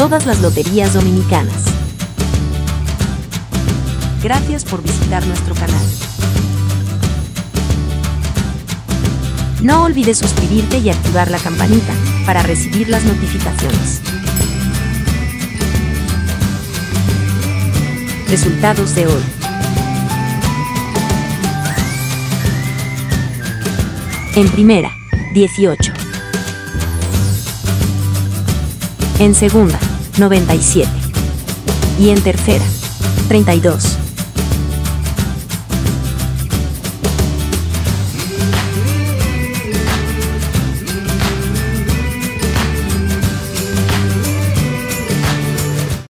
todas las loterías dominicanas. Gracias por visitar nuestro canal. No olvides suscribirte y activar la campanita para recibir las notificaciones. Resultados de hoy. En primera, 18. En segunda, 97. Y en tercera, 32.